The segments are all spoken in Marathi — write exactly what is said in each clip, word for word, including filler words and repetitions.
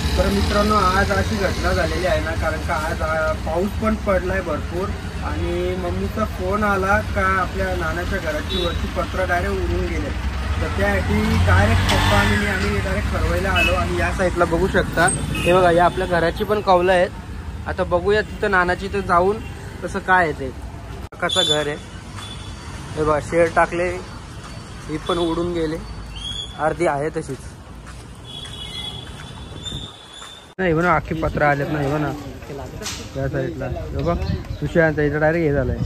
तर मित्रांनो आज अशी घटना झालेली आहे ना, कारण का आज पाऊस पण पडलाय भरपूर आणि मम्मीचा फोन आला का आपल्या नानाच्या घराची वरची पत्र डायरेक्ट उडून गेले. तर त्यासाठी डायरेक्ट पप्पा आणि मी आम्ही डायरेक्ट ठरवायला आलो आणि या साईडला बघू शकता हे बघा, या आपल्या घराची पण कौलं आहेत. आता बघूया तिथं नानाची तर जाऊन तसं काय आहे ते कसं घर आहे. हे बघा शेड टाकले, ही पण उडून गेले, अर्धी आहे तशीच नाही म्हणा. आखी पत्र आलेत नाही म्हणा त्या साईडला. बघा तुषांचा इथं डायरेक्ट हे झालंय,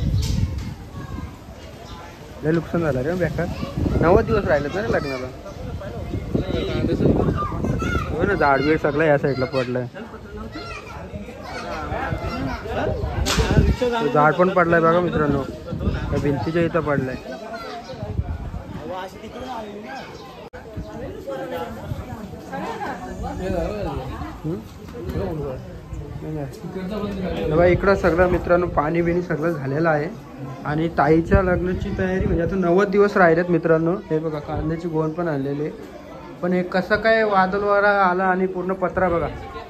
लय नुकसान झालं रे बेकार. नव्वद दिवस राहिलेत ना रे लग्नाला. हो ना, झाडबीड सगळं या साईडला पडलंय. झाड पण पडलाय बघा मित्रांनो, त्या भिंतीच्या इथं पडलाय. इकडं सगळं मित्रांनो पाणी बिणी सगळं झालेलं आहे आणि ताईच्या लग्नाची तयारी म्हणजे आता नव्वद दिवस राहिलेत मित्रांनो. हे बघा कांद्याची गोण पण आणलेली, पण हे कसं काय वादळ वारा आला आणि पूर्ण पत्रा बघा,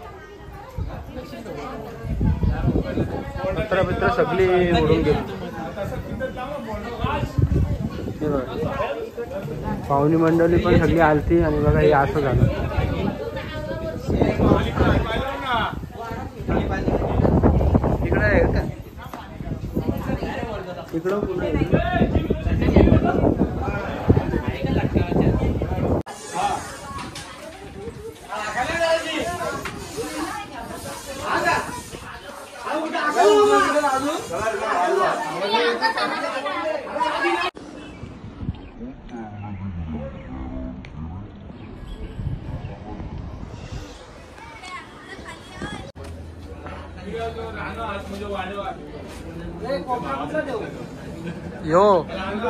पत्रा बित्रा सगळी उडून गेली. हे बघा पाहुणी मंडळी पण सगळी आलती आणि बघा हे असं झालं. इकडं आहे का इकडं यो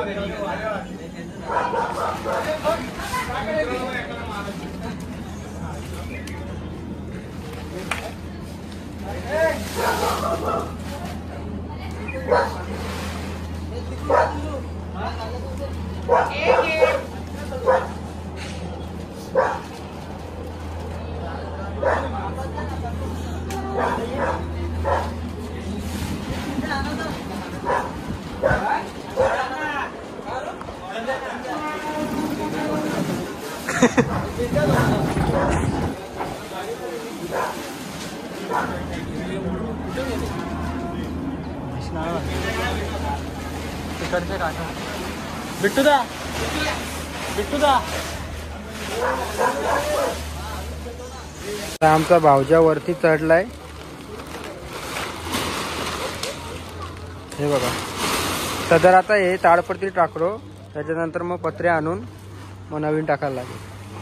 बिट्टूदा बिट्टूदा आमचा भावजा वरती चढलाय. हे बघा सदर आता हे ताडपत्री टाकलो, त्याच्यानंतर मग पत्रे आणून मग नवीन टाकायला लागेल.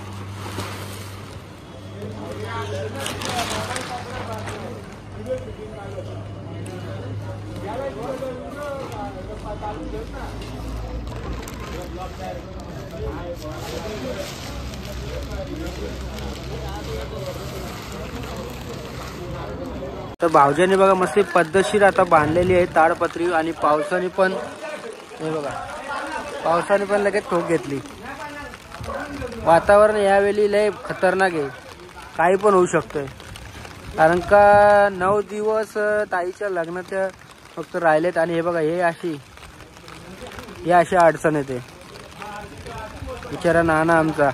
तर भावजाने बघा मस्त पद्धतशीर आता बांधलेली आहे ताडपत्री आणि पावसाने पण हे बघा पावसाने पण लगेच ठोक घेतली. वातावरण यावेळी लय खतरनाक आहे, काही पण होऊ शकतंय. कारण का नऊ दिवस ताईच्या लग्नाच्या फक्त राहिलेत आणि हे बघा हे अशी हे अशी अडचण येते. बिचारा नाना आमचा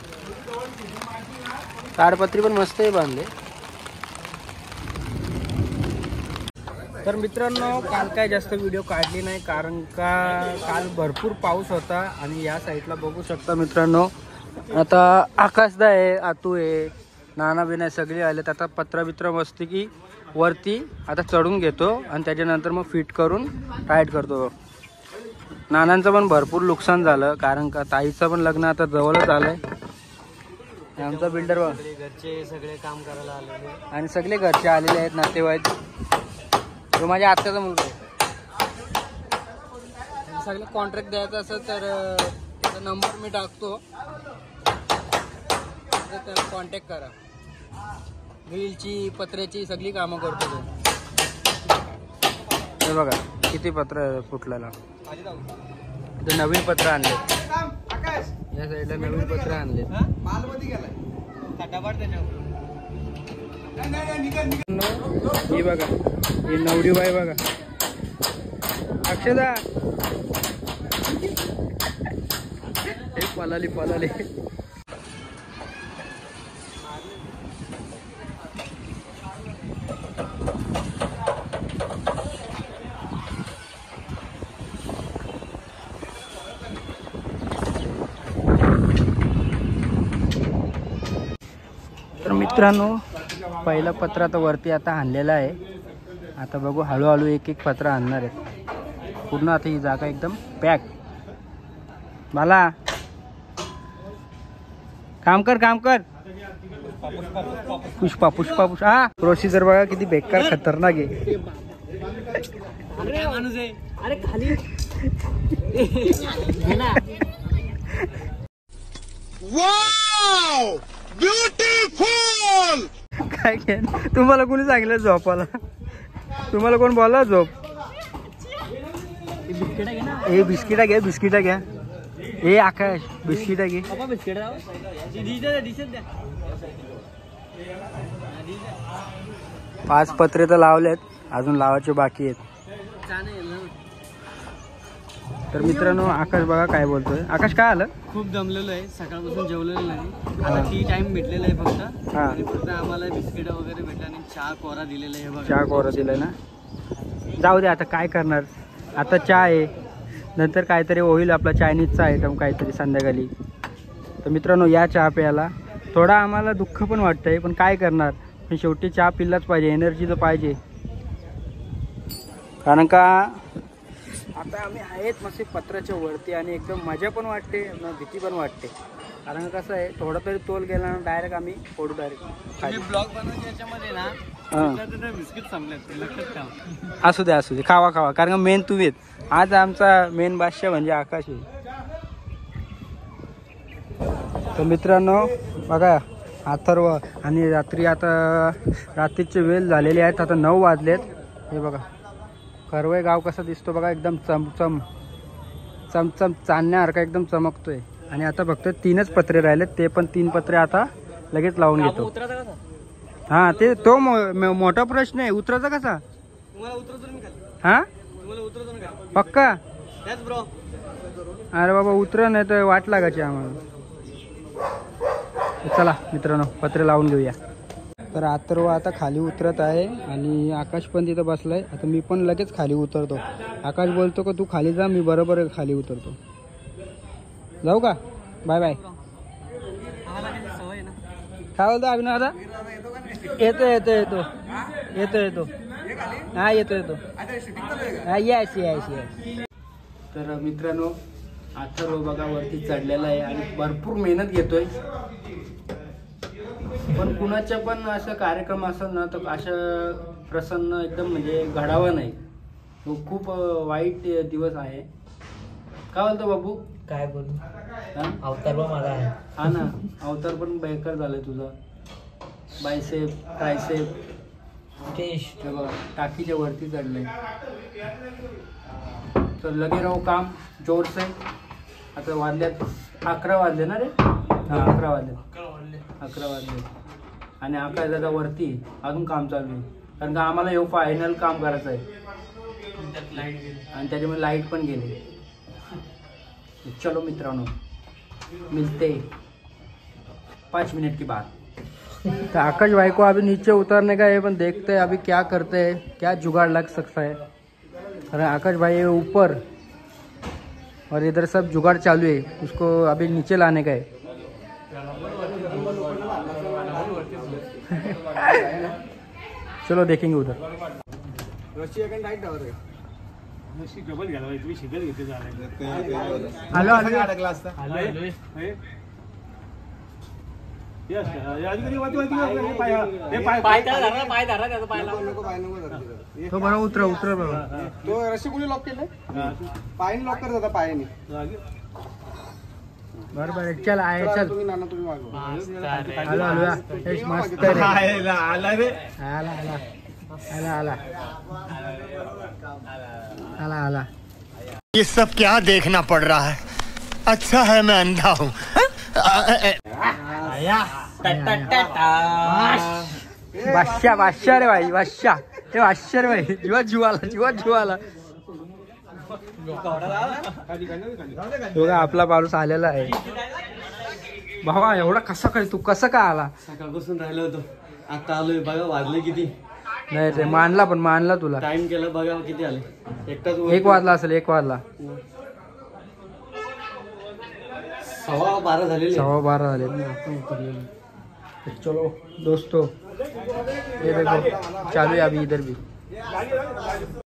ताडपत्री पण मस्त आहे बांधले. तर मित्रांनो काल काय जास्त व्हिडिओ काढली नाही, कारण का काल भरपूर पाऊस होता. आणि या साईडला बघू शकता मित्रांनो आता आकाशदा आहे, आतू आहे, नाना बिना सगळे आलेत. आता पत्रा बित्रा मस्त की वरती आता चढून घेतो आणि त्याच्यानंतर मग फिट करून टाईट करतो. नानांचं पण भरपूर नुकसान झालं, कारण का ताईचं पण लग्न आता जवळच आलंय. आमचा बिल्डर घरचे सगळे काम करायला आलेले आणि सगळे घरचे आलेले आहेत नातेवाईक. तो माझ्या आत्याचा मुलगा आहे. सगळं कॉन्ट्रॅक्ट द्यायचं असेल तर त्याचा नंबर मी टाकतो, त्याला कॉन्टॅक्ट करा. ग्रिलची पत्र्याची सगळी कामं करतो तो. हे बघा किती पत्र फुटलेला. नवीन पत्र आणले, या साईडला नवीन पत्र आणले. ही बघा, ही नवरी बाई बघा, अक्षदा हे पलाली पलाली. तर मित्रांनो, पहिलं पत्र आता वरती आता आणलेलं आहे. आता बघू, हळूहळू एक एक पत्र आणणार आहेत. पूर्ण आता ही जागा एकदम पॅक. मला काम कर काम कर. पुष्पा पुष्पा पुष्पा हा प्रोसिजर बघा किती बेकार खतरनाक आहे. अरे खाली वाव ब्युटिफुल. काय घे, तुम्हाला कोणी सांगितलं झोपाला? तुम्हाला कोण बोला झोप? ए बिस्किटा घ्या, बिस्किटा घ्या. ए आकाश बिस्किटा घे. पाच पत्रे तर लावलेत, अजून लावायचे बाकी आहेत. तर मित्रांनो, आकाश बघा काय बोलतोय. आकाश काय आलं? खूप दमलेलो आहे, सकाळपासून जेवलेलं नाही. आता टी टाइम भेटलेला आहे फक्त. हा, आणि फक्त आम्हाला बिस्किट वगैरे भेटला आणि चहा कोरा दिलेला आहे. बघा, चहा कोरा दिलाय ना. जाऊ दे, आता काय करणार. आता चहा आहे, नंतर काहीतरी होईल आपला चायनीजचा आयटम काहीतरी संध्याकाळी. तर मित्रांनो, या चहा प्यायला थोडा आम्हाला दुःख पण वाटतंय, पण काय करणार. पण शेवटी चहा पिलाच पाहिजे, एनर्जी तर पाहिजे. कारण का आता आम्ही आहेत मस्त पत्राच्या वरती आणि एकदम मजा पण वाटते ना भीती पण वाटते. कारण कसं आहे, थोडा तरी तोल गेला ना डायरेक्ट आम्ही फोडू डायरेक्ट. ब्लॉग बनवायच्या याच्यामध्ये ना बिस्किट संपल्यात, लक्षात ठेवा. असू दे असू दे, खावा खावा. कारण का मेन तुम्ही आज आमचा मेन बादशाह म्हणजे आकाश आहे. तर मित्रांनो बघा, अथर्व आणि रात्री आता रात्रीचे वेळ झालेले आहेत. आता नऊ वाजलेत. हे बघा करवई गाव कसं दिसतो बघा, एकदम चमचम चमचम चांदण्यासारखा एकदम चमकतोय. आणि आता फक्त तीनच पत्रे राहिलेत, ते पण तीन पत्रे आता लगेच लावून घेतो. हा, ते तो मो, मोठा प्रश्न आहे, उतरायचा कसा? हा पक्का? अरे बाबा उतर, नाही तर वाट लागायची आम्हाला. चला मित्रांनो, पत्रे लावून घेऊया. तर अथर्व आता खाली उतरत आहे आणि आकाश पण तिथं बसलाय. आता मी पण लगेच खाली उतरतो. आकाश बोलतो का तू खाली जा, मी बरोबर खाली उतरतो. जाऊ का? Bye bye. काय बोलतो अभिनव दादा? येतो येतो येतो येतो येतो हा येतो येतो हा येस येस येस. तर मित्रांनो, अथर्व बघा वरती चढलेला आहे आणि भरपूर मेहनत घेतोय. पण कुणाच्या पण असं कार्यक्रम असेल ना तर असं प्रसन्न एकदम म्हणजे घडावा नाही. तो खूप वाईट दिवस आहे. काय बोलतो बाबू? काय बोलू, अवतार माझा आहे. हा ना, अवतार पण बेकार झालाय तुझा. बायसेप ट्रायसेप टाकीच्या वरती चढलंय. तर लगे राहू काम जोर से. आता वाजल्यात अकरा वाजले ना रे. हा अकरा वाजले अकरा वाजले आणि अकरा जागा वरती अजून काम चालू आहे. कारण का आम्हाला हे फायनल काम करायचं आहे आणि त्याच्यामुळे लाईट पण गेली. चलो मित्रांनो, मिलते पाँच मिनट के बाद. तो आकाश भाई को अभी नीचे उतरने का है, पण देखते हैं अभी क्या करते हैं, क्या जुगाड़ लग सकता है. अरे आकाश भाई ऊपर और इधर सब जुगाड़ चालू है, उसको अभी नीचे लाने का है. चलो देखेंगे उधर. हॅलो तो बरा उतरा उतरा बाबा. तो रशी कुणी लॉक केले? पायाने लॉक करत होता, पायाने. बरं बरं चल आहे. चल तुम्ही नाना तुम्ही मागवा. हॅलो हॅलो मस्त रे. आला रे आला आला आला आला आला आला. ये सब क्या देखना पड़ रहा है? अच्छा है मैं अंधा हूँ. बादशाह बादशाह रे भाई बादशाह हे बादशाह रे भाई जीवा जीवाला जीवा जीवाला बघा आपला माणूस आलेला आहे. भावा एवढा कसा काय तू कसं काय आला? सकाळपासून राहिलो होतो आता आलोय बघा वाजले किती. नाही रे मानला पण मानला तुला. टाइम केला बघा किती आले. एकटाच एक वाजला असेल एक वाजला सव्वा बारा झालेले. सव्वा बारा झाले. चलो दोस्तों ये देखो चालू है अभी इधर भी.